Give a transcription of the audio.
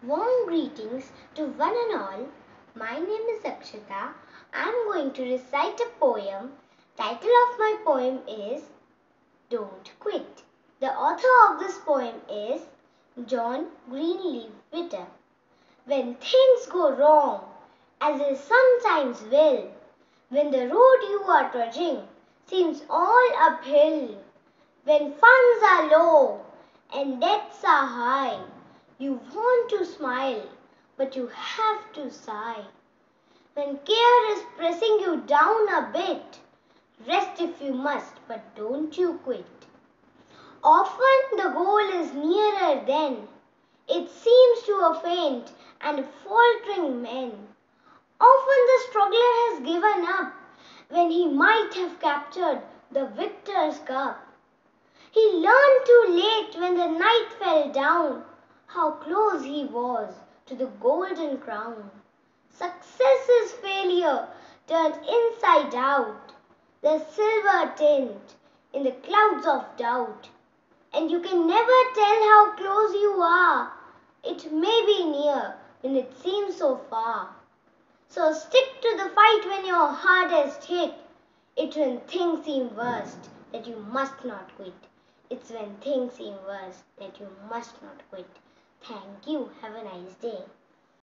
Warm greetings to one and all. My name is Akshita. I am going to recite a poem. Title of my poem is Don't Quit. The author of this poem is John Greenleaf Whittier. When things go wrong, as they sometimes will, when the road you are trudging seems all uphill, when funds are low and debts are high, you want to smile, but you have to sigh. When care is pressing you down a bit, rest if you must, but don't you quit. Often the goal is nearer then. It seems to a faint and faltering men. Often the struggler has given up when he might have captured the victor's cup. He learned too late when the night fell down how close he was to the golden crown. Success is failure turned inside out, the silver tint in the clouds of doubt. And you can never tell how close you are. It may be near when it seems so far. So stick to the fight when your hardest hit. It's when things seem worst that you must not quit. It's when things seem worst that you must not quit. Thank you. Have a nice day.